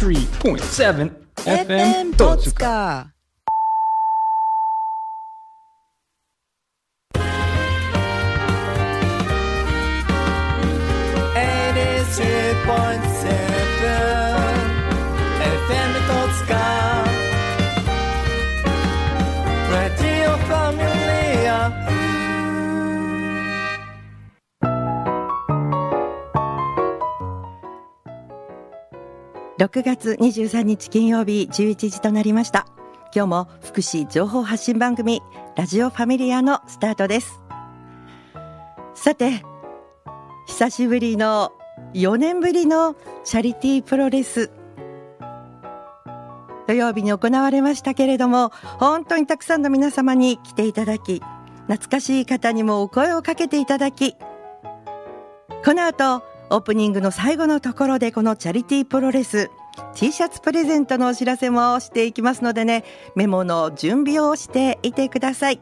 93.7 FM 戸塚。 6月23日金曜日11時となりました。今日も福祉情報発信番組ラジオファミリアのスタートです。さて、久しぶりの4年ぶりのチャリティープロレス、土曜日に行われましたけれども、本当にたくさんの皆様に来ていただき、懐かしい方にもお声をかけていただき、この後オープニングの最後のところでこのチャリティープロレス T シャツプレゼントのお知らせもしていきますのでね、メモの準備をしていてください。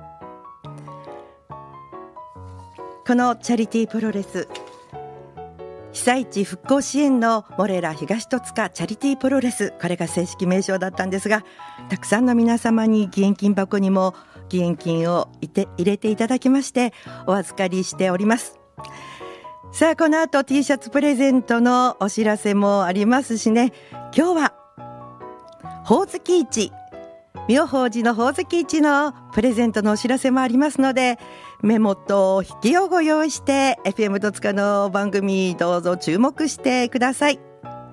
このチャリティープロレス、被災地復興支援のモレラ東戸塚チャリティープロレス、これが正式名称だったんですが、たくさんの皆様に義援金箱にも義援金を入れていただきましてお預かりしております。さあ、この後 T シャツプレゼントのお知らせもありますしね、今日はほおずき市、妙法寺のほおずき市のプレゼントのお知らせもありますので、メモと筆記をご用意して FM 戸塚の番組どうぞ注目してください。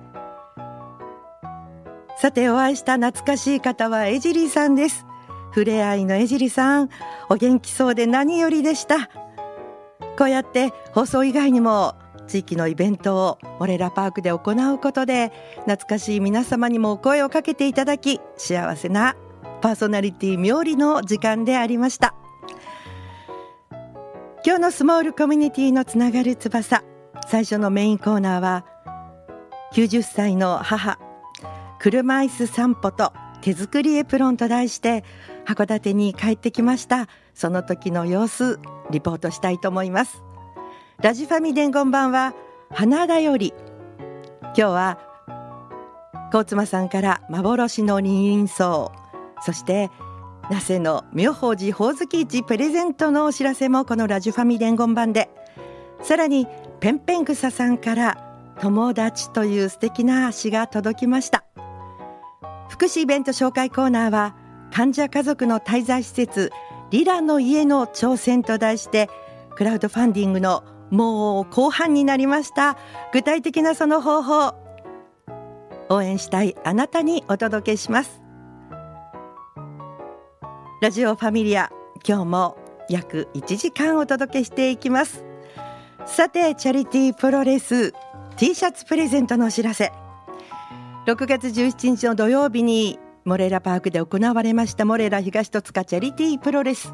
さて、お会いした懐かしい方は江尻さんです。ふれあいの江尻さん、お元気そうで何よりでした。こうやって放送以外にも地域のイベントをモレラパークで行うことで、懐かしい皆様にもお声をかけていただき、幸せなパーソナリティ妙理の時間でありました。今日のスモールコミュニティのつながる翼、最初のメインコーナーは90歳の母、車椅子散歩と手作りエプロンと題して函館に帰ってきました。その時の様子リポートしたいと思います。ラジファミ伝言版は花だより、今日は高妻さんから幻の二輪草、そして那須の妙法寺ほおずき市プレゼントのお知らせもこのラジファミ伝言版で、さらにペンペン草さんから友達という素敵な詩が届きました。福祉イベント紹介コーナーは患者家族の滞在施設リラの家の挑戦と題して、クラウドファンディングのもう後半になりました。具体的なその方法、応援したいあなたにお届けします。ラジオファミリア、今日も約1時間お届けしていきます。さて、チャリティープロレス T シャツプレゼントのお知らせ、6月17日の土曜日にモレラパークで行われましたモレラ東戸塚チャリティープロレス。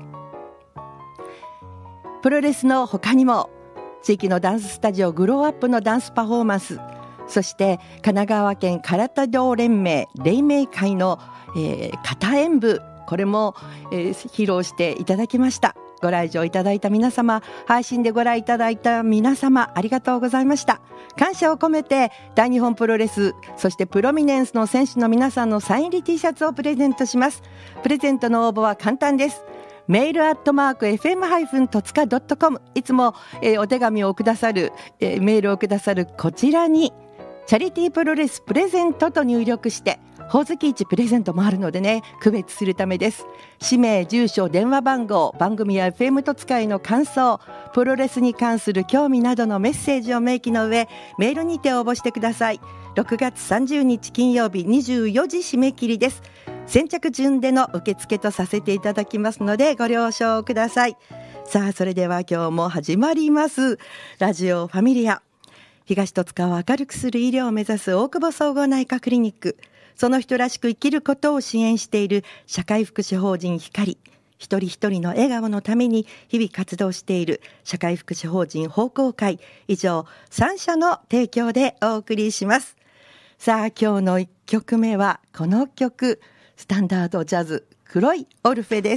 プロレスの他にも地域のダンススタジオグローアップのダンスパフォーマンス、そして神奈川県空手道連盟黎明会の、片演舞、これも、披露していただきました。ご来場いただいた皆様、配信でご覧いただいた皆様、ありがとうございました。感謝を込めて大日本プロレス、そしてプロミネンスの選手の皆さんのサイン入り T シャツをプレゼントします。プレゼントの応募は簡単です。メール@fm- 戸塚 .com、 いつも、お手紙をくださる、メールをくださるこちらにチャリティープロレスプレゼントと入力して、ほおずき市プレゼントもあるのでね、区別するためです。氏名、住所、電話番号、番組や FM 戸塚への感想、プロレスに関する興味などのメッセージを明記の上、メールにて応募してください。6月30日金曜日24時締め切りです。先着順での受付とさせていただきますのでご了承ください。さあ、それでは今日も始まりますラジオファミリア。東戸塚を明るくする医療を目指す大久保総合内科クリニック、その人らしく生きることを支援している社会福祉法人光、一人一人の笑顔のために日々活動している社会福祉法人奉公会、以上3社の提供でお送りします。さあ、今日の1曲目はこの曲、スタンダードジャズ、黒いオルフェです。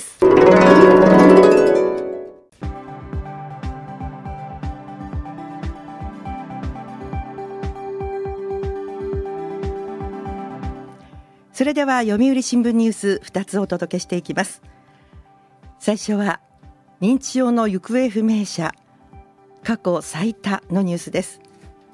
それでは読売新聞ニュース2つお届けしていきます。最初は認知症の行方不明者過去最多のニュースです。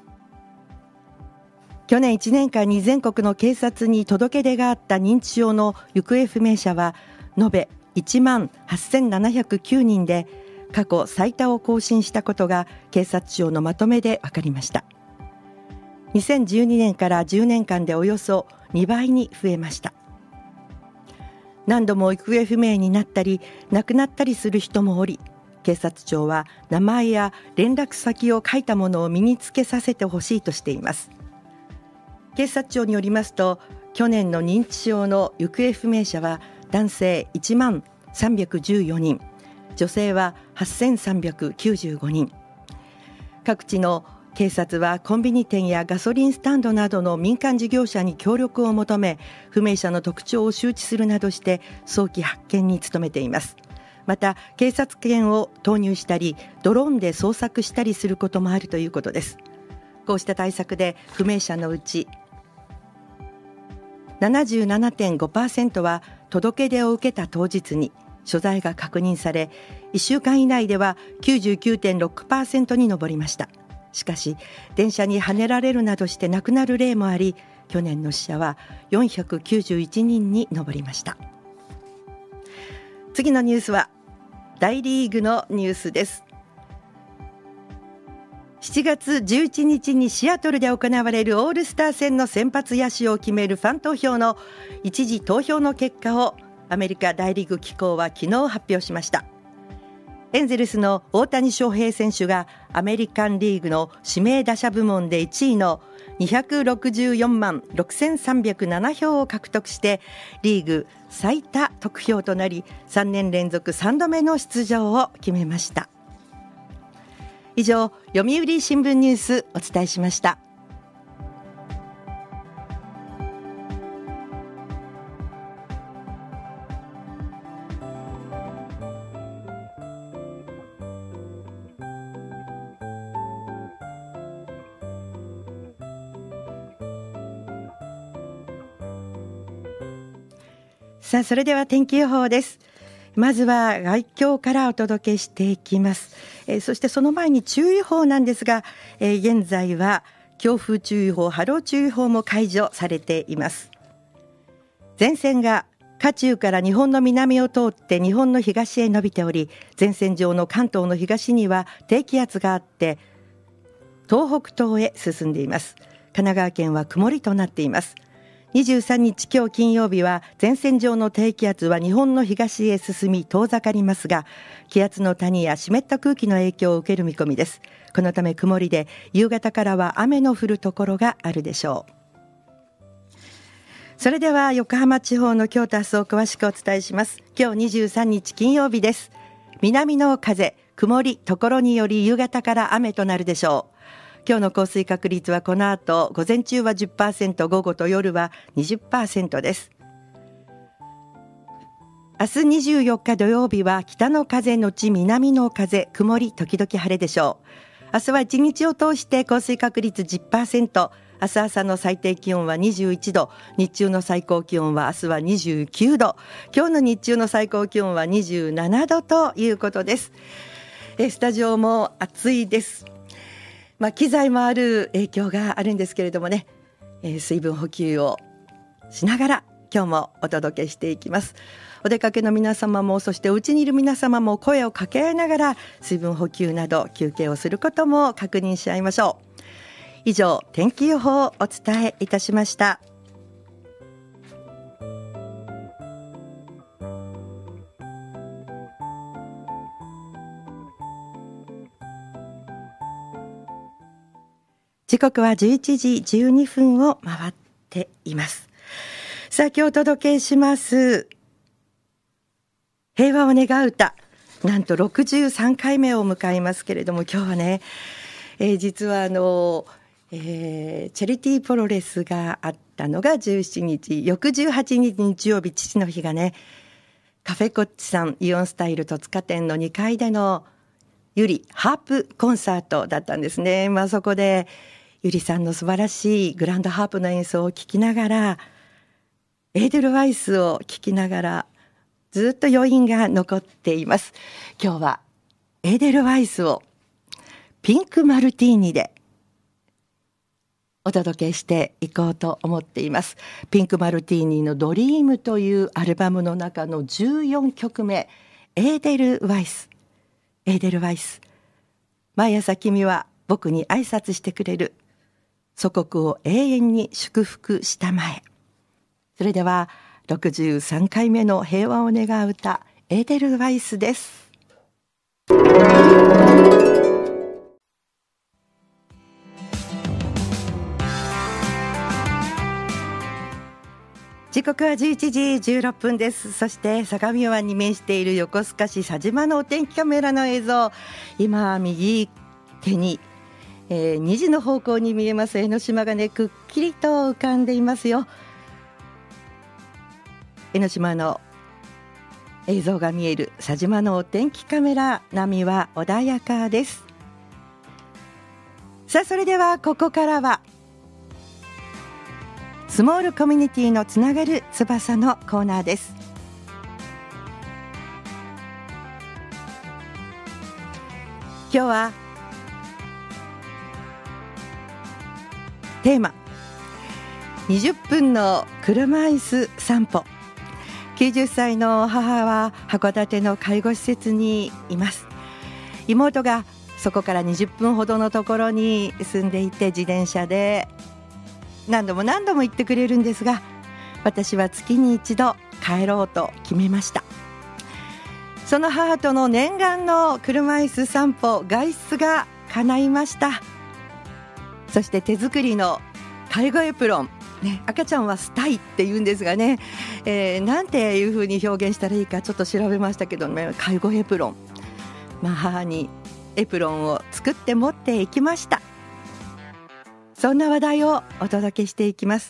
去年1年間に全国の警察に届け出があった認知症の行方不明者は延べ1万8709人で、過去最多を更新したことが警察庁のまとめで分かりました。2012年から10年間でおよそ2倍に増えました。何度も行方不明になったり亡くなったりする人もおり、警察庁は名前や連絡先を書いたものを身につけさせてほしいとしています。警察庁によりますと、去年の認知症の行方不明者は男性1万314人、女性は8395人。各地の警察はコンビニ店やガソリンスタンドなどの民間事業者に協力を求め、不明者の特徴を周知するなどして早期発見に努めています。また警察犬を投入したりドローンで捜索したりすることもあるということです。こうした対策で不明者のうち 77.5% は届け出を受けた当日に所在が確認され、1週間以内では 99.6% に上りました。しかし電車にはねられるなどして亡くなる例もあり、去年の死者は491人に上りました。次のニュースは大リーグのニュースです。7月11日にシアトルで行われるオールスター戦の先発野手を決めるファン投票の一次投票の結果をアメリカ大リーグ機構は昨日発表しました。エンゼルスの大谷翔平選手がアメリカンリーグの指名打者部門で1位の264万6307票を獲得してリーグ最多得票となり、3年連続3度目の出場を決めました。以上、読売新聞ニュースお伝えしました。さあ、それでは天気予報です。まずは外境からお届けしていきます。そしてその前に注意報なんですが、現在は強風注意報、波浪注意報も解除されています。前線が渦中から日本の南を通って日本の東へ伸びており、前線上の関東の東には低気圧があって東北東へ進んでいます。神奈川県は曇りとなっています。23日今日金曜日は前線上の低気圧は日本の東へ進み遠ざかりますが、気圧の谷や湿った空気の影響を受ける見込みです。このため曇りで夕方からは雨の降るところがあるでしょう。それでは横浜地方の今日と明日を詳しくお伝えします。今日23日金曜日です。南の風、曇り、ところにより夕方から雨となるでしょう。今日の降水確率はこの後午前中は 10%、 午後と夜は 20% です。明日24日土曜日は北の風のち南の風、曇り時々晴れでしょう。明日は一日を通して降水確率 10%、 明日朝の最低気温は21度、日中の最高気温は明日は29度、今日の日中の最高気温は27度ということです。スタジオも暑いです。機材もある影響があるんですけれどもね、水分補給をしながら今日もお届けしていきます。お出かけの皆様も、そしてお家にいる皆様も声を掛け合いながら水分補給など休憩をすることも確認し合いましょう。以上、天気予報をお伝えいたしました。時刻は11時12分を回っています。さあ、今日お届けします平和を願う歌、なんと63回目を迎えますけれども、今日はね、実はチャリティープロレスがあったのが17日、翌18日日曜日、父の日がね、カフェコッチさんイオンスタイル戸塚店の2階でのゆりハープコンサートだったんですね。そこでゆりさんの素晴らしいグランドハープの演奏を聴きながら、 エーデルワイスを聴きながらずっと余韻が残っています。今日はエーデルワイスをピンクマルティーニでお届けしていこうと思っています。ピンクマルティーニのドリームというアルバムの中の14曲目、エーデルワイス。エーデルワイス。毎朝君は僕に挨拶してくれる。祖国を永遠に祝福したまえ。それでは63回目の平和を願う歌、エーデルワイスです。時刻は11時16分です。そして相模湾に面している横須賀市佐島のお天気カメラの映像、今右手に、2時の方向に見えます江ノ島がね、くっきりと浮かんでいますよ。江ノ島の映像が見える佐島のお天気カメラ、波は穏やかです。さあ、それではここからはスモールコミュニティのつながる翼のコーナーです。今日はテーマ20分の車椅子散歩。90歳の母は函館の介護施設にいます。妹がそこから20分ほどのところに住んでいて、自転車で何度も行ってくれるんですが、私は月に一度帰ろうと決めました。その母との念願の車椅子散歩、外出が叶いました。そして手作りの介護エプロン、赤ちゃんはスタイって言うんですがね、なんていう風に表現したらいいかちょっと調べましたけどね、介護エプロン、母にエプロンを作って持っていきました。そんな話題をお届けしていきます。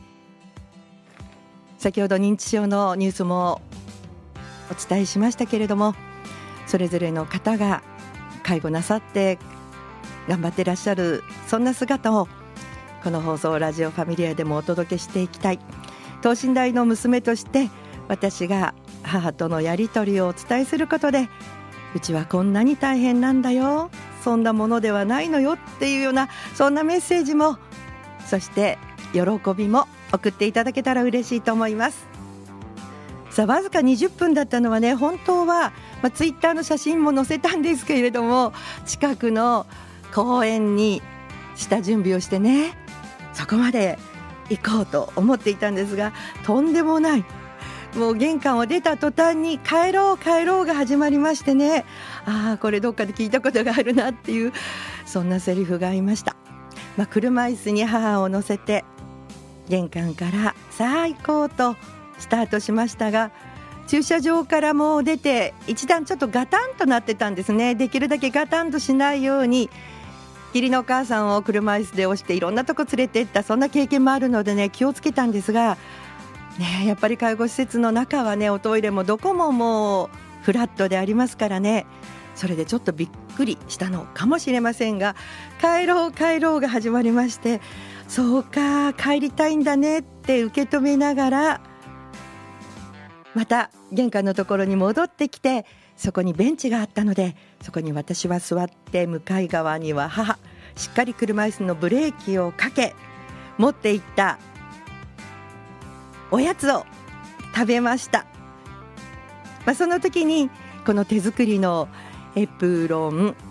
先ほど認知症のニュースもお伝えしましたけれども、それぞれの方が介護なさって頑張ってらっしゃる、そんな姿をこの放送ラジオファミリアでもお届けしていきたい。等身大の娘として私が母とのやり取りをお伝えすることで、うちはこんなに大変なんだよ、そんなものではないのよっていうような、そんなメッセージも、そして喜びも送っていただけたら嬉しいと思います。さあ、わずか20分だったのはね、本当は、ツイッターの写真も載せたんですけれども、近くの公園に下準備をしてね、そこまで行こうと思っていたんですが、とんでもない、もう玄関を出た途端に帰ろうが始まりましてね、これどっかで聞いたことがあるなっていう、そんなセリフがありました。車椅子に母を乗せて玄関からさあ行こうとスタートしましたが、駐車場からもう出て一段ちょっとガタンとなってたんですね。できるだけガタンとしないように義理のお母さんを車椅子で押していろんなとこ連れて行った、そんな経験もあるのでね、気をつけたんですが、やっぱり介護施設の中はね、おトイレもどこももうフラットでありますからね、それでちょっとびっくりしたのかもしれませんが、帰ろうが始まりまして、そうか帰りたいんだねって受け止めながら、また玄関のところに戻ってきて、そこにベンチがあったので、そこに私は座って、向かい側には母、しっかり車椅子のブレーキをかけ、持っていったおやつを食べました。その時にこの手作りのエプロン、こ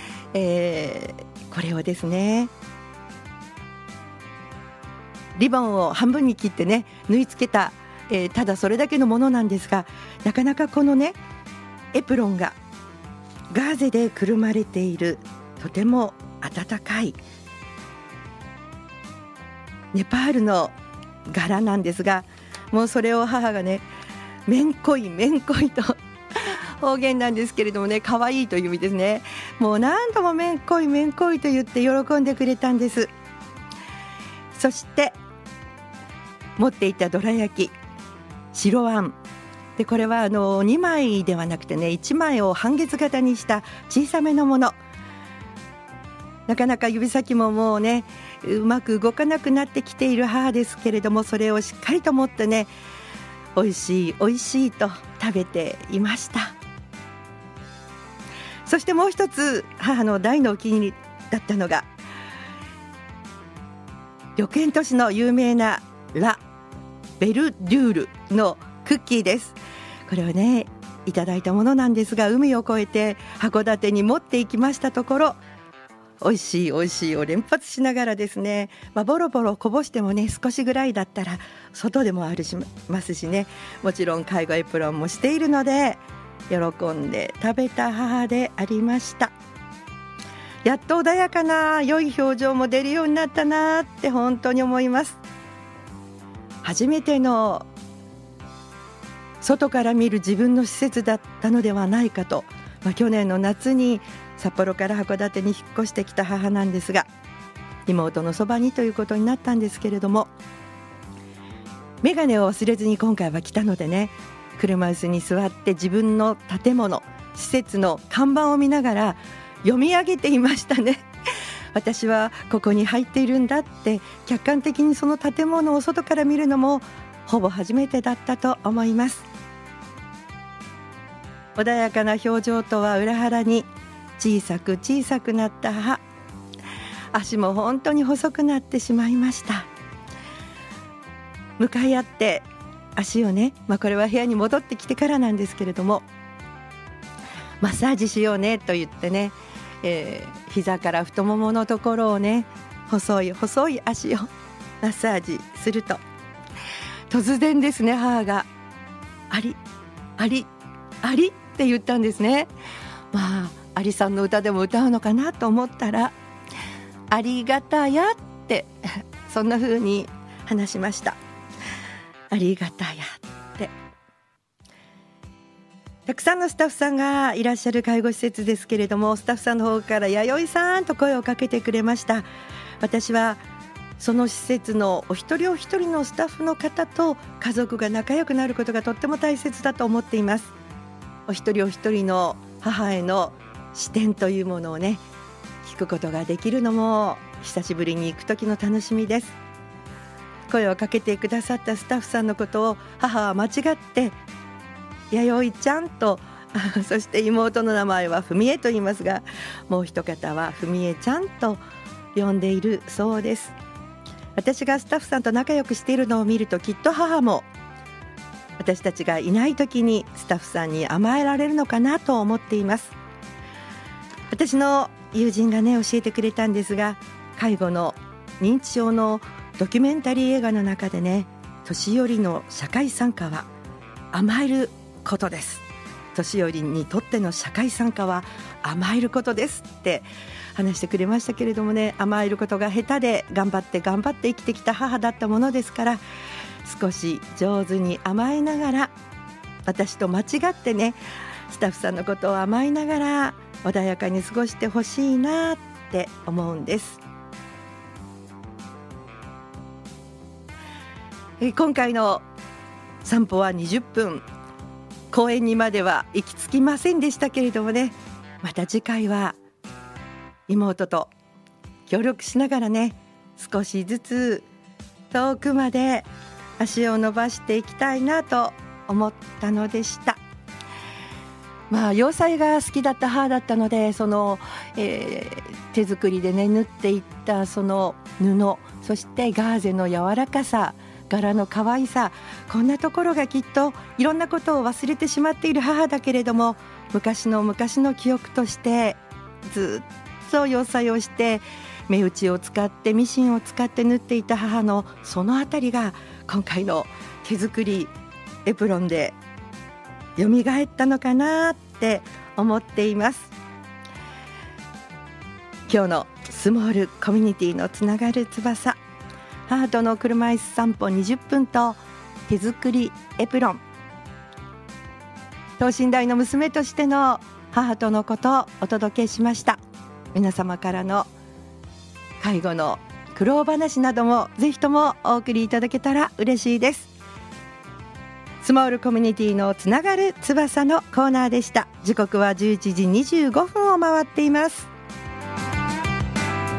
れをですね、リボンを半分に切ってね、縫い付けた、ただそれだけのものなんですが、なかなかこのねエプロンがガーゼでくるまれている、とても暖かいネパールの柄なんですが、もうそれを母がね、めんこいと方言なんですけれどもね、可愛いという意味ですね。もう何度もめんこいと言って喜んでくれたんです。そして持っていたどら焼き、白あんで、これは2枚ではなくてね、1枚を半月型にした小さめのもの。 なかなか指先ももうねうまく動かなくなってきている母ですけれども、それをしっかりと持ってね、おいしいおいしいと食べていました。そしてもう一つ母の大のお気に入りだったのが、緑園都市の有名なラ・ベルデュールのクッキーです。これをねいただいたものなんですが、海を越えて函館に持っていきましたところ、美味しい美味しいを連発しながらですね、ボロボロこぼしてもね少しぐらいだったら外でもあるしますしね、もちろん介護エプロンもしているので喜んで食べた母でありました。やっと穏やかな良い表情も出るようになったなって本当に思います。初めての外から見る自分の施設だったのではないかと、去年の夏に札幌から函館に引っ越してきた母なんですが、妹のそばにということになったんですけれども、眼鏡を忘れずに今回は来たのでね、車椅子に座って自分の建物施設の看板を見ながら読み上げていましたね。私はここに入っているんだって客観的にその建物を外から見るのもほぼ初めてだったと思います。穏やかな表情とは裏腹に小さく小さくなった母、足も本当に細くなってしまいました。向かい合って足をね、これは部屋に戻ってきてからなんですけれども、マッサージしようねと言ってね、膝から太もものところをね、細い細い足をマッサージすると、突然ですね、母がありありありって言ったんですね。アリさんの歌でも歌うのかなと思ったら、ありがたやってそんな風に話しました。ありがたやって。たくさんのスタッフさんがいらっしゃる介護施設ですけれども、スタッフさんの方から弥生さんと声をかけてくれました。私はその施設のお一人お一人のスタッフの方と家族が仲良くなることがとっても大切だと思っています。お一人お一人の母への視点というものをね、聞くことができるのも久しぶりに行く時の楽しみです。声をかけてくださったスタッフさんのことを母は間違って弥生ちゃんとそして妹の名前は文江と言いますが、もう一方は文江ちゃんと呼んでいるそうです。私がスタッフさんと仲良くしているのを見ると、きっと母も私たちがいない時にスタッフさんに甘えられるのかなと思っています。私の友人がね教えてくれたんですが、介護の認知症のドキュメンタリー映画の中でね、年寄りの社会参加は甘えることです、年寄りにとっての社会参加は甘えることですって話してくれましたけれどもね、甘えることが下手で頑張って生きてきた母だったものですから、少し上手に甘えながら、私と間違ってねスタッフさんのことを甘えながら穏やかに過ごしてほしいなって思うんです。今回の散歩は20分、公園にまでは行き着きませんでしたけれどもね、また次回は妹と協力しながらね、少しずつ遠くまで足を伸ばしていきたいなと思ったのでした。洋裁が好きだった母だったので、その、手作りでね縫っていったその布、そしてガーゼの柔らかさ、柄の可愛さ、こんなところがきっといろんなことを忘れてしまっている母だけれども、昔の記憶としてずっと洋裁をして目打ちを使ってミシンを使って縫っていた母のそのあたりが今回の手作りエプロンで蘇ったのかなって思っています。今日のスモールコミュニティのつながる翼、母との車椅子散歩20分と手作りエプロン、等身大の娘としての母とのことをお届けしました。皆様からの介護の苦労話などもぜひともお送りいただけたら嬉しいです。スモールコミュニティのつながる翼のコーナーでした。時刻は11時25分を回っています。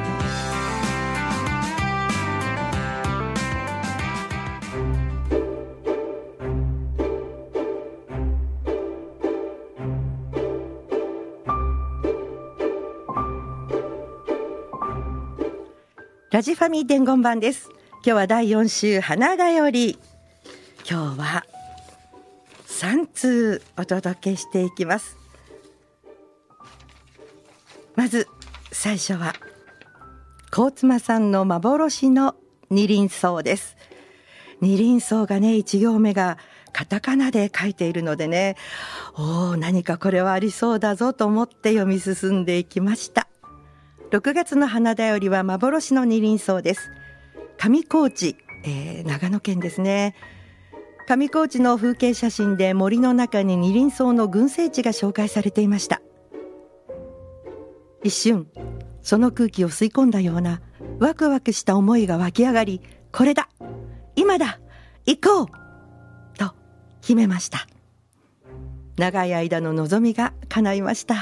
ラジファミ伝言版です。今日は第4週花だより、今日は3通お届けしていきます。まず最初は高妻さんの幻の二輪草です。二輪草がね、1行目がカタカナで書いているのでね、何かこれはありそうだぞと思って読み進んでいきました。6月の花だよりは幻の二輪草です。上高地、長野県ですね。上高地の風景写真で森の中に二輪草の群生地が紹介されていました。一瞬その空気を吸い込んだようなワクワクした思いが湧き上がり、これだ、今だ、行こうと決めました。長い間の望みが叶いました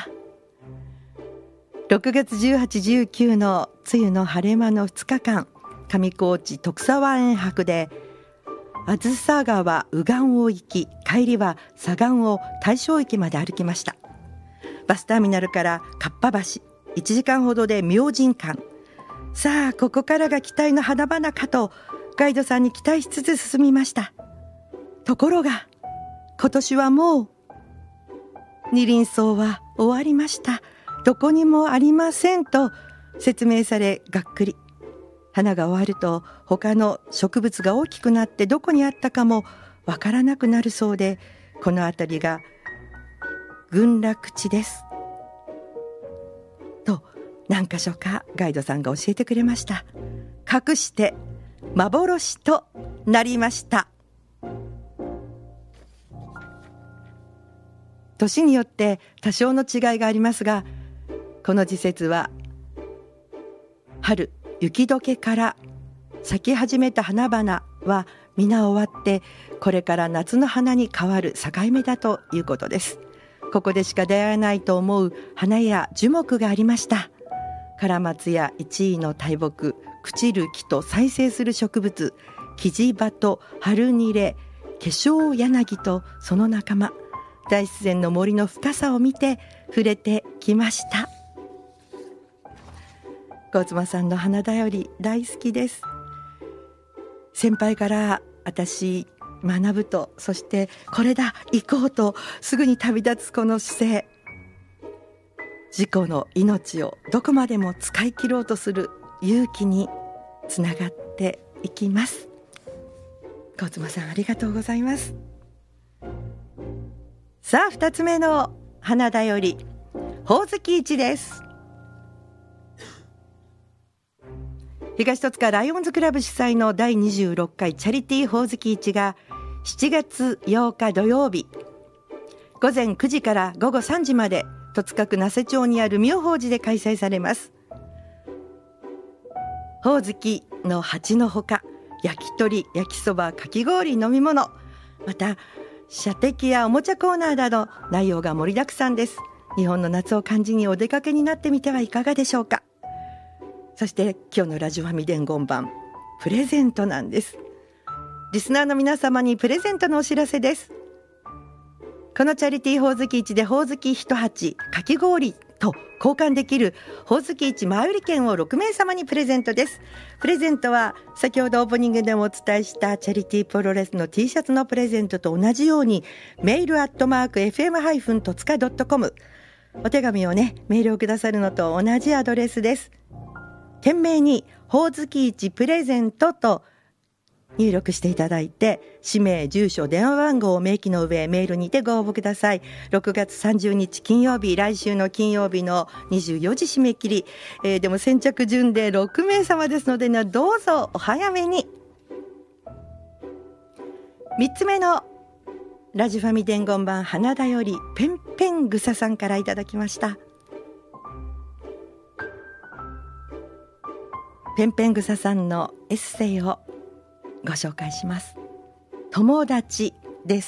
。6月18、19の梅雨の晴れ間の2日間、上高地徳沢園泊であずさ川右岸を行き、帰りは左岸を大正駅まで歩きました。バスターミナルからかっぱ橋、1時間ほどで明神館。さあここからが期待の花々かとガイドさんに期待しつつ進みました。ところが今年はもう二輪草は終わりました、どこにもありませんと説明され、がっくり。花が終わると他の植物が大きくなってどこにあったかもわからなくなるそうで、この辺りが群落地ですと何箇所かガイドさんが教えてくれました。隠して幻となりました。年によって多少の違いがありますが、この時節は春雪解けから咲き始めた花々は皆終わって、これから夏の花に変わる境目だということです。ここでしか出会えないと思う花や樹木がありました。カラマツや一位の大木、朽ちる木と再生する植物、キジバと春ニレ、化粧柳とその仲間、大自然の森の深さを見て触れてきました。高妻さんの花だより大好きです。先輩から私学ぶと、そしてこれだ行こうとすぐに旅立つこの姿勢、自己の命をどこまでも使い切ろうとする勇気につながっていきます。高妻さんありがとうございます。さあ2つ目の花だより、ほおずき市です。東戸塚ライオンズクラブ主催の第26回チャリティーほおずき市が7月8日土曜日午前9時から午後3時まで戸塚区名瀬町にある妙法寺で開催されます。ほおずきの鉢のほか、焼き鳥、焼きそば、かき氷、飲み物、また射的やおもちゃコーナーなど内容が盛りだくさんです。日本の夏を感じにお出かけになってみてはいかがでしょうか。そして今日のラジオファミ伝言版、プレゼントなんです。リスナーの皆様にプレゼントのお知らせです。このチャリティーほおずき市でほおずき1鉢、かき氷と交換できるほおずき市前売り券を6名様にプレゼントです。プレゼントは先ほどオープニングでもお伝えしたチャリティープロレスの T シャツのプレゼントと同じように、メール@fm-totsuka.com、 お手紙をね、メールをくださるのと同じアドレスです。件名にほおずき市プレゼントと入力していただいて、氏名、住所、電話番号を明記の上メールにてご応募ください。6月30日金曜日、来週の金曜日の24時締め切り、でも先着順で6名様ですのでね、どうぞお早めに。3つ目のラジファミ伝言版花だより、ペンペングサさんからいただきました。ペンペングサさんのエッセイをご紹介します。友達です。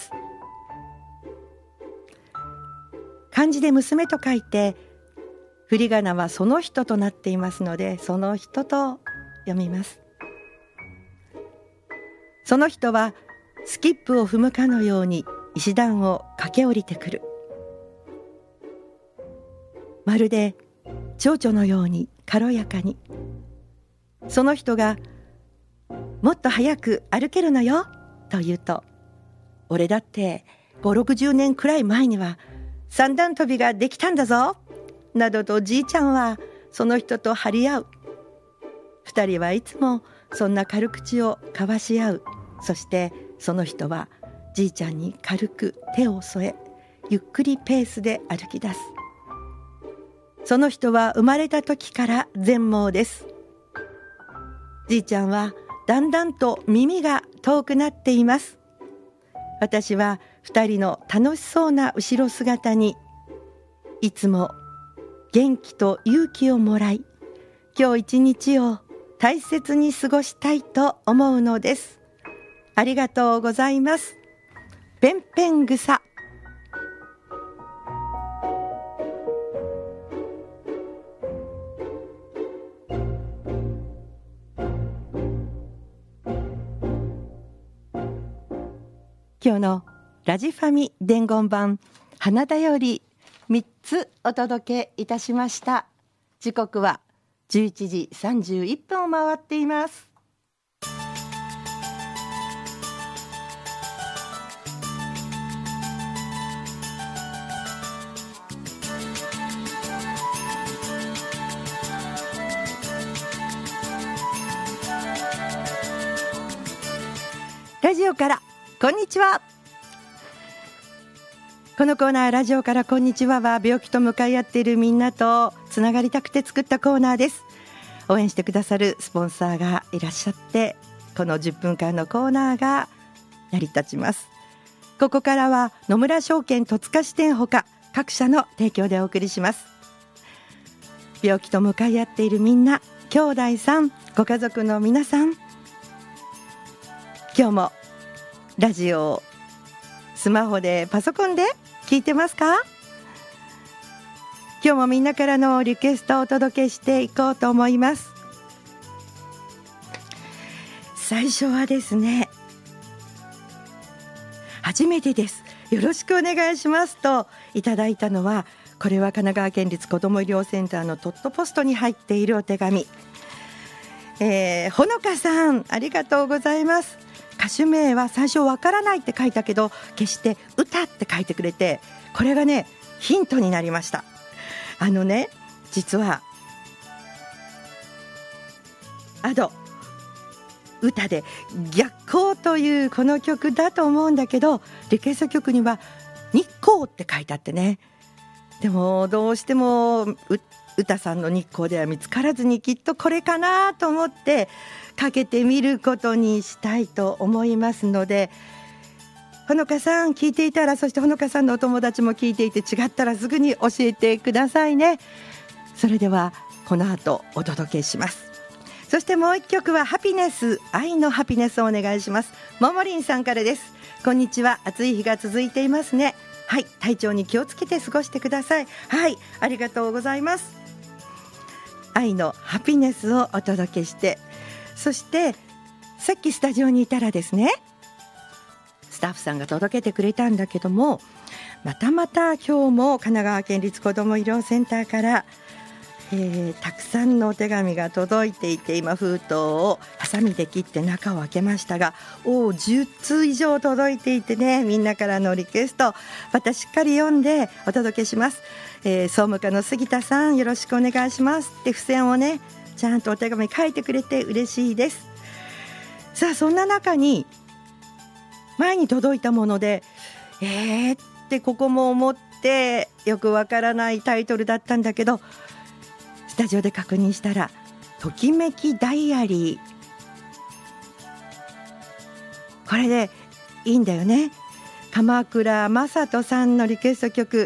漢字で娘と書いて、振り仮名はその人となっていますので、その人と読みます。その人はスキップを踏むかのように石段を駆け下りてくる。まるで蝶々のように軽やかに。 その人がもっと早く歩けるのよと言うと、俺だって5、60年くらい前には三段跳びができたんだぞなどとじいちゃんはその人と張り合う。二人はいつもそんな軽口を交わし合う。そしてその人はじいちゃんに軽く手を添え、ゆっくりペースで歩き出す。その人は生まれた時から全盲です。じいちゃんはだんだんと耳が遠くなっています。私は二人の楽しそうな後ろ姿にいつも元気と勇気をもらい、今日一日を大切に過ごしたいと思うのです。ありがとうございます。ペンペン草。今日のラジファミ伝言版花だより3つお届けいたしました。時刻は11時31分を回っています。ラジオからこんにちは。このコーナー、ラジオからこんにちはは、病気と向かい合っているみんなとつながりたくて作ったコーナーです。応援してくださるスポンサーがいらっしゃって、この10分間のコーナーが成り立ちます。ここからは野村証券戸塚支店ほか各社の提供でお送りします。病気と向かい合っているみんな、兄弟さん、ご家族の皆さん、今日もラジオをスマホでパソコンで聞いてますか？今日もみんなからのリクエストをお届けしていこうと思います。最初はですね、初めてです、よろしくお願いしますといただいたのは、これは神奈川県立子ども医療センターのトットポストに入っているお手紙、ほのかさん、ありがとうございます。歌手名は最初わからないって書いたけど、決して歌って書いてくれて、これがねヒントになりました。実は歌で逆光というこの曲だと思うんだけど、リクエスト曲には日光って書いてあってね。でもどうしても歌さんの日光では見つからずに、きっとこれかなと思ってかけてみることにしたいと思いますので、ほのかさん聞いていたら、そしてほのかさんのお友達も聞いていて、違ったらすぐに教えてくださいね。それではこの後お届けします。そしてもう一曲はハピネス、愛のハピネスをお願いします。ももりんさんからです。こんにちは。暑い日が続いていますね。はい、体調に気をつけて過ごしてください。はい、ありがとうございます。愛のハピネスをお届けして、そしてさっきスタジオにいたらですね、スタッフさんが届けてくれたんだけども、またまた今日も神奈川県立子ども医療センターから、たくさんのお手紙が届いていて、今封筒をハサミで切って中を開けましたが、10通以上届いていてね、みんなからのリクエストまたしっかり読んでお届けします。総務課の杉田さん、よろしくお願いしますって付箋をねちゃんとお手紙書いてくれて嬉しいです。さあ、そんな中に前に届いたものでってここも思ってよくわからないタイトルだったんだけど、スタジオで確認したら、ときめきダイアリー、これでいいんだよね。鎌倉正人さんのリクエスト曲、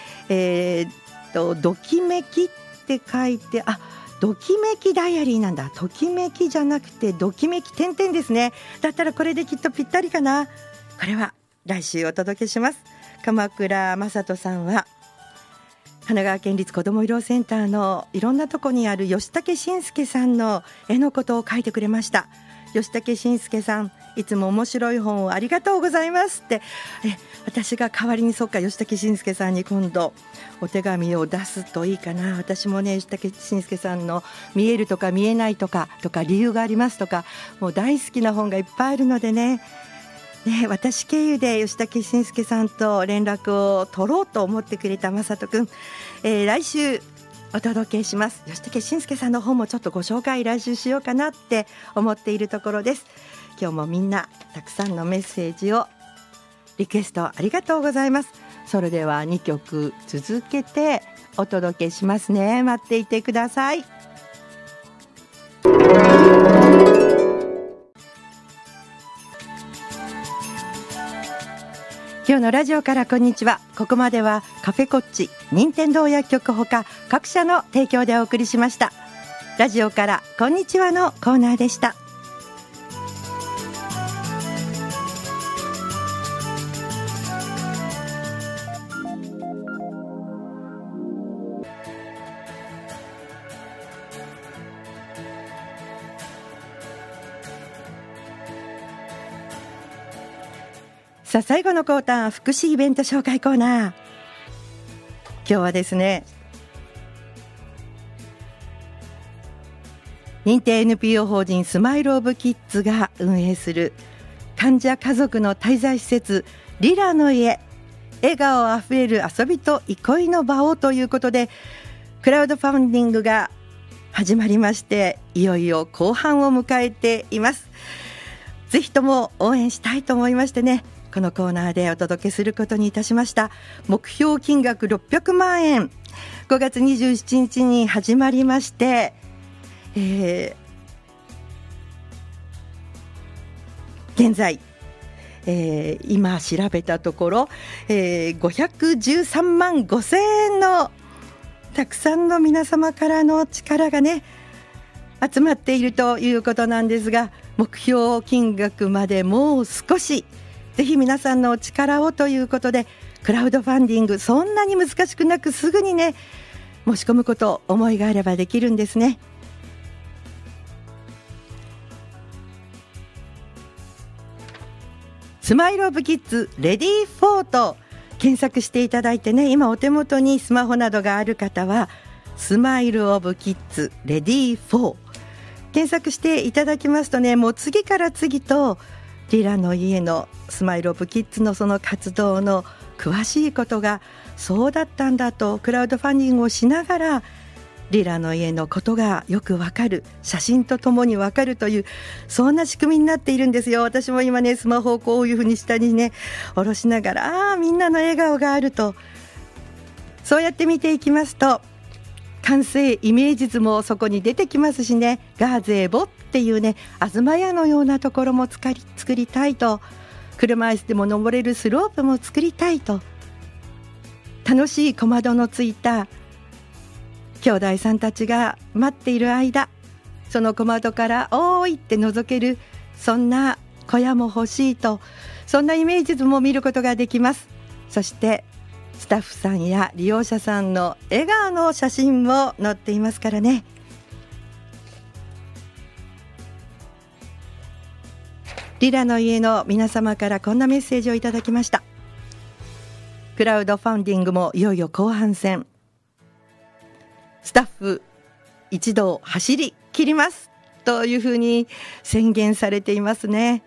ドキメキって書いて、ドキメキダイアリーなんだ。ときめきじゃなくてドキメキ点々ですね。だったらこれできっとぴったりかな。これは来週お届けします。鎌倉正人さんは神奈川県立子ども医療センターのいろんなとこにある吉武慎介さんの絵のことを書いてくれました。吉武慎介さん、 いつも面白い本をありがとうございますって私が代わりに吉武慎介さんに今度お手紙を出すといいかな。私もね、吉武慎介さんの見えるとか見えないとか理由がありますとか、もう大好きな本がいっぱいあるのでね、私経由で吉武慎介さんと連絡を取ろうと思ってくれた正人くん、来週お届けします。吉武慎介さんの本もちょっとご紹介来週しようかなって思っているところです。今日もみんなたくさんのメッセージをリクエストありがとうございます。それでは2曲続けてお届けしますね。待っていてください。今日のラジオからこんにちは。ここまではカフェコッチ、任天堂薬局ほか各社の提供でお送りしました。ラジオからこんにちはのコーナーでした。さあ最後のコーナー、福祉イベント紹介コーナー。今日はですね、認定 NPO 法人スマイルオブキッズが運営する患者家族の滞在施設リラの家、笑顔あふれる遊びと憩いの場をということで、クラウドファンディングが始まりまして、いよいよ後半を迎えています。ぜひとも応援したいと思いましてね、このコーナーでお届けすることにいたしました。目標金額600万円、5月27日に始まりまして、現在、今調べたところ、513万5000円のたくさんの皆様からの力がね集まっているということなんですが、目標金額までもう少し、ぜひ皆さんのお力をということで、クラウドファンディングそんなに難しくなく、すぐにね申し込むこと、思いがあればできるんですね。スマイルオブキッズレディーフォーと検索していただいてね、今お手元にスマホなどがある方はスマイルオブキッズレディーフォー検索していただきますとね、もう次から次とリラの家のスマイルオブキッズのその活動の詳しいことが、そうだったんだとクラウドファンディングをしながらリラの家のことがよくわかる、写真とともにわかるという、そんな仕組みになっているんですよ。私も今ねスマホをこういうふうに下にね下ろしながら、みんなの笑顔があると、そうやって見ていきますと完成イメージ図もそこに出てきますしね、ガーゼーボっていうね東屋のようなところも作りたいと、車椅子でも登れるスロープも作りたいと、楽しい小窓のついた兄弟さんたちが待っている間、その小窓からおーいって覗ける、そんな小屋も欲しいと、そんなイメージ図も見ることができます。そしてスタッフさんや利用者さんの笑顔の写真も載っていますからね。リラの家の皆様からこんなメッセージをいただきました。クラウドファンディングもいよいよ後半戦、スタッフ一同走り切りますというふうに宣言されていますね。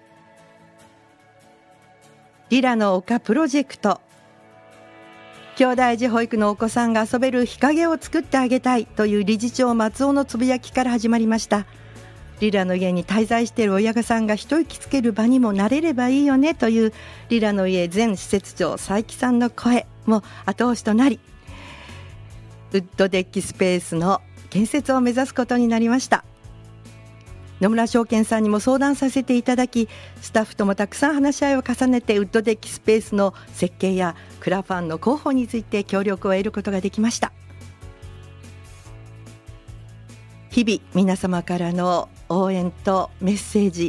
リラの丘プロジェクト、兄弟児保育のお子さんが遊べる日陰を作ってあげたいという理事長松尾のつぶやきから始まりました。リラの家に滞在している親御さんが一息つける場にもなれればいいよねというリラの家前施設長佐伯さんの声も後押しとなり、ウッドデッキスペースの建設を目指すことになりました。野村証券さんにも相談させていただき、スタッフともたくさん話し合いを重ねて、ウッドデッキスペースの設計やクラファンの広報について協力を得ることができました。日々皆様からの応援とメッセージ、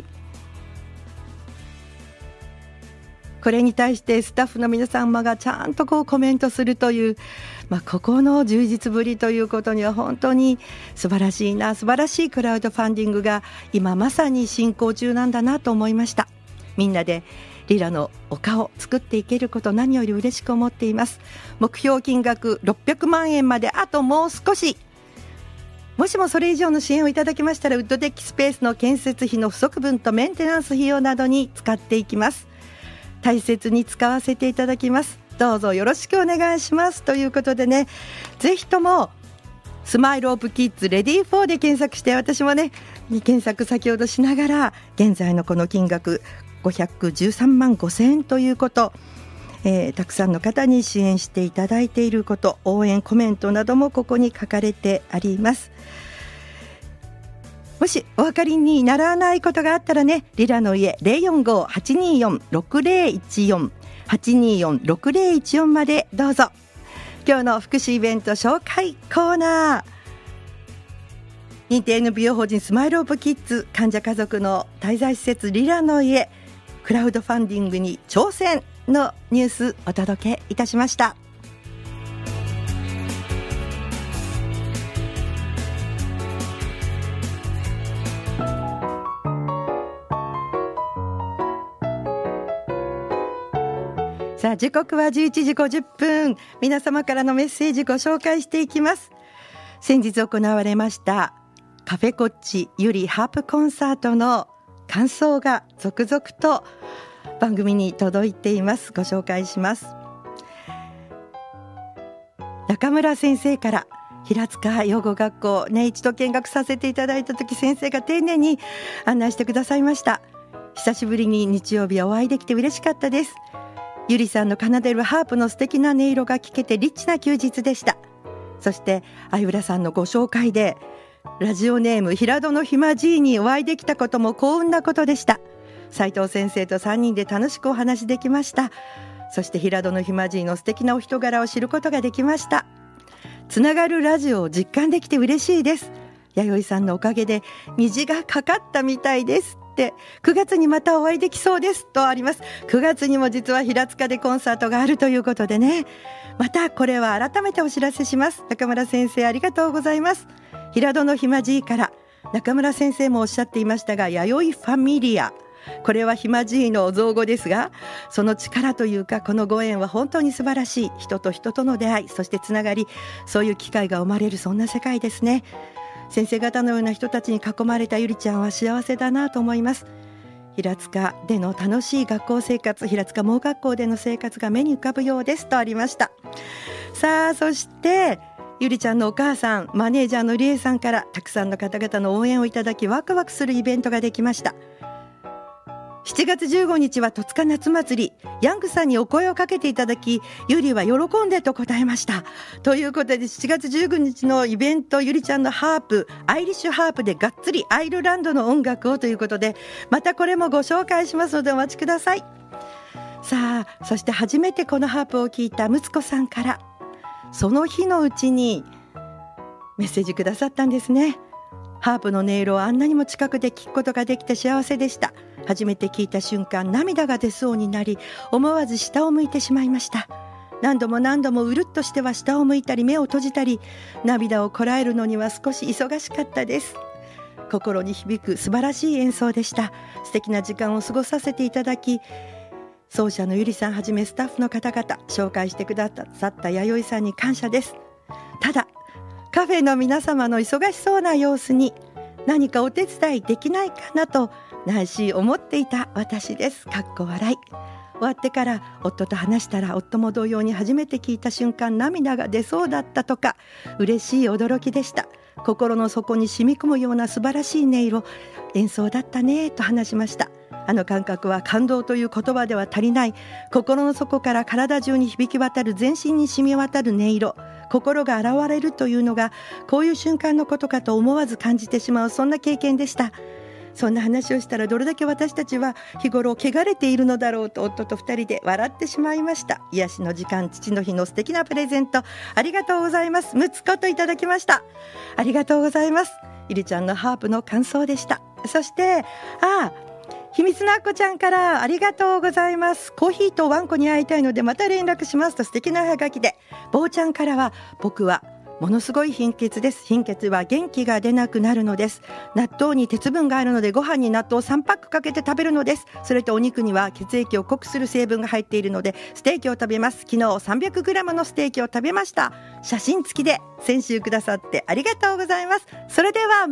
これに対してスタッフの皆様がちゃんとこうコメントするという、ここの充実ぶりということには本当に素晴らしいな、素晴らしいクラウドファンディングが今まさに進行中なんだなと思いました。 みんなでリラの丘を作っていけること何より嬉しく思っています。目標金額600万円まであともう少し。もしもそれ以上の支援をいただきましたら、ウッドデッキスペースの建設費の不足分とメンテナンス費用などに使っていきます。大切に使わせていただきます。どうぞよろしくお願いしますということでね、ぜひともスマイルオブキッズレディー4で検索して、私もね検索先ほどしながら、現在のこの金額513万5千円ということ、たくさんの方に支援していただいていること、応援コメントなどもここに書かれてあります。もしお分かりにならないことがあったらね、リラの家 045-824-6014 824-6014 までどうぞ。今日の福祉イベント紹介コーナー、認定 NPO 法人スマイルオブキッズ患者家族の滞在施設リラの家クラウドファンディングに挑戦のニュースお届けいたしました。さあ時刻は11時50分、皆様からのメッセージご紹介していきます。先日行われましたカフェコッチゆりハープコンサートの感想が続々と番組に届いています。ご紹介します。中村先生から、平塚養護学校ね、一度見学させていただいた時、先生が丁寧に案内してくださいました。久しぶりに日曜日お会いできて嬉しかったです。ゆりさんの奏でるハープの素敵な音色が聞けてリッチな休日でした。そして相浦さんのご紹介でラジオネーム平戸のひまじいにお会いできたことも幸運なことでした。斉藤先生と3人で楽しくお話できました。そして平戸のひまじいの素敵なお人柄を知ることができました。つながるラジオを実感できて嬉しいです。弥生さんのおかげで虹がかかったみたいですって、9月にまたお会いできそうですとあります。9月にも実は平塚でコンサートがあるということでね、またこれは改めてお知らせします。中村先生ありがとうございます。平戸のひまじいから、中村先生もおっしゃっていましたが、弥生ファミリア、これはひまじいの造語ですが、その力というかこのご縁は本当に素晴らしい。人と人との出会い、そしてつながり、そういう機会が生まれる、そんな世界ですね。先生方のような人たちに囲まれたゆりちゃんは幸せだなと思います。平塚での楽しい学校生活、平塚盲学校での生活が目に浮かぶようですとありました。さあそしてゆりちゃんのお母さん、マネージャーのりえさんからたくさんの方々の応援をいただき、ワクワクするイベントができました。7月15日は戸塚夏祭り、ヤングさんにお声をかけていただき、ゆりは喜んでと答えました。ということで7月15日のイベント、ゆりちゃんのハープ、アイリッシュハープでがっつりアイルランドの音楽をということで、またこれもご紹介しますのでお待ちください。さあそして初めてこのハープを聴いたむつこさんから、その日のうちにメッセージくださったんですね。ハープの音色をあんなにも近くで聴くことができて幸せでした。初めて聞いた瞬間、涙が出そうになり、思わず下を向いてしまいました。何度も何度もうるっとしては下を向いたり目を閉じたり、涙をこらえるのには少し忙しかったです。心に響く素晴らしい演奏でした。素敵な時間を過ごさせていただき、奏者のゆりさんはじめスタッフの方々、紹介してくださった弥生さんに感謝です。ただカフェの皆様の忙しそうな様子に何かお手伝いできないかなと内心思っていた私です。かっこ笑い。終わってから夫と話したら、夫も同様に初めて聞いた瞬間涙が出そうだったとか、嬉しい驚きでした。心の底に染み込むような素晴らしい音色、演奏だったねと話しました。あの感覚は感動という言葉では足りない、心の底から体中に響き渡る、全身に染み渡る音色、心が洗われるというのがこういう瞬間のことかと思わず感じてしまう、そんな経験でした。そんな話をしたら、どれだけ私たちは日頃汚れているのだろうと夫と2人で笑ってしまいました。癒しの時間、父の日の素敵なプレゼントありがとうございます。息子といただきました。ありがとうございます。ゆりちゃんのハープの感想でした。そして秘密のあっこちゃんからありがとうございます。コーヒーとワンコに会いたいのでまた連絡しますと素敵なハガキで。坊ちゃんからは、僕はものすごい貧血です。貧血は元気が出なくなるのです。納豆に鉄分があるのでご飯に納豆を3パックかけて食べるのです。それとお肉には血液を濃くする成分が入っているのでステーキを食べます。昨日 300g のステーキを食べました。写真付きで先週くださってありがとうございます。それでは